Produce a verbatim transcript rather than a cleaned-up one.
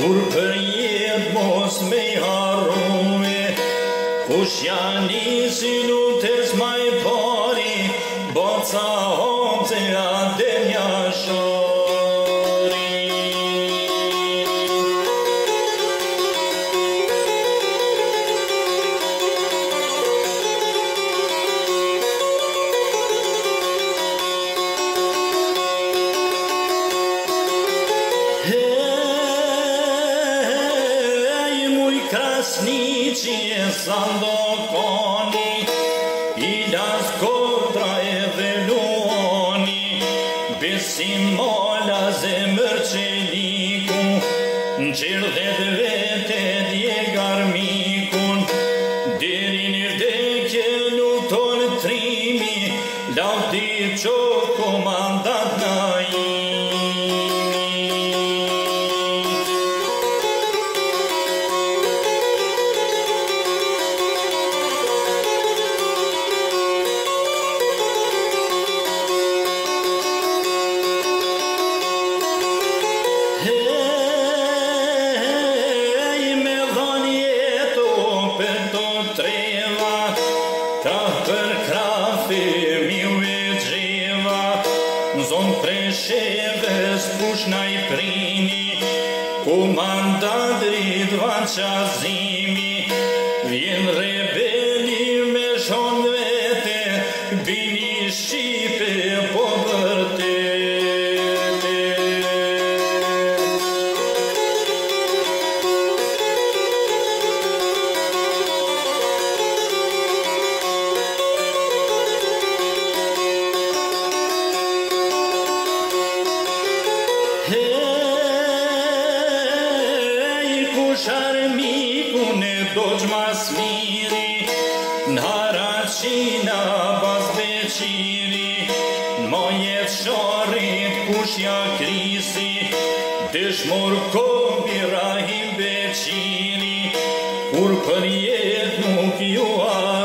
kur për jetë mos me harrume, kush janë i si lutes maj pari, boca homce ade njashari. Krasnici Sandokoni, i das kontra e veloni, besim mola zemër qeliku, në qirë dhe dhe vete djegar mikun, diri një vdekje luton trimi, lauti qo komandat na i. Zonë presheves kush na i prini, komandant Ridvan Qazimi, vjen rebeli me shon vete, bini Shqipe po vërtete. Sharmikun e dogj mas miri, n'haraqina bas beqiri, n'mojet sharit kush ja krisi, dëshmor kobi rahim beqiri, kur për jet nuk ju